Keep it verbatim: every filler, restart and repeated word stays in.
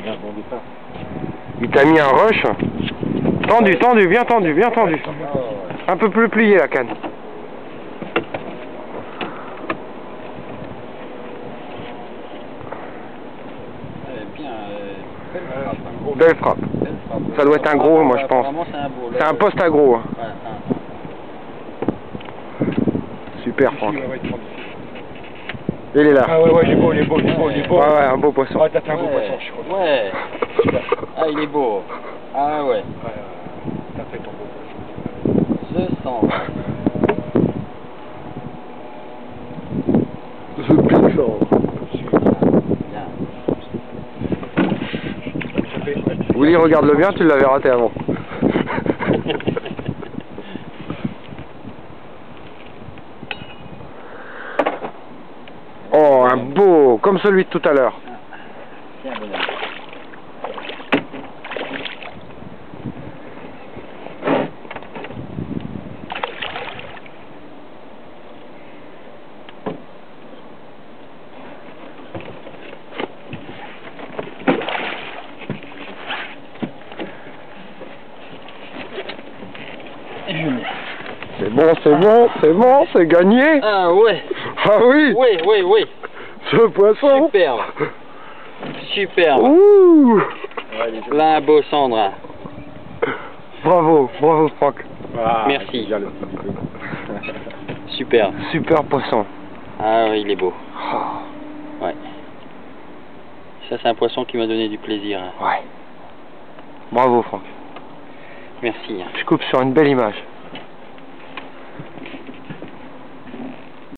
bien bon départ. Il t'a mis un rush. Tendu, tendu, bien tendu, bien tendu. Un peu plus plié la canne. Bien, euh, belle frappe. Hein. Belle frappe. Belle frappe. Ça doit être un gros, moi je pense. C'est un beau. C'est un poste agro. Hein. Ouais, un... Super, Franck. Il est là. Ah ouais, ouais, il est beau, il est beau, il est beau, il est beau. Ouais, ouais, un beau poisson. Ah, t'as fait un beau ouais. poisson, je crois. Ouais. Ah, il est beau. Ah ouais. Ouais, t'as fait ton beau poisson. Je sens. Je pique ça. Bien. Willy, regarde-le bien, tu l'avais raté avant. Oh, un beau, comme celui de tout à l'heure. Tiens, bonhomme. C'est bon, c'est bon, c'est bon, c'est gagné. Ah ouais. Ah oui. Oui, oui, oui. Ce poisson. Superbe. Superbe. Ouh. Là, un beau cendre. Bravo, bravo Franck. Ah, Merci. bien le petit bibou. Super. Super poisson. Ah oui, il est beau. Ouais. Ça, c'est un poisson qui m'a donné du plaisir. Ouais. Bravo Franck. Merci. Je coupe sur une belle image.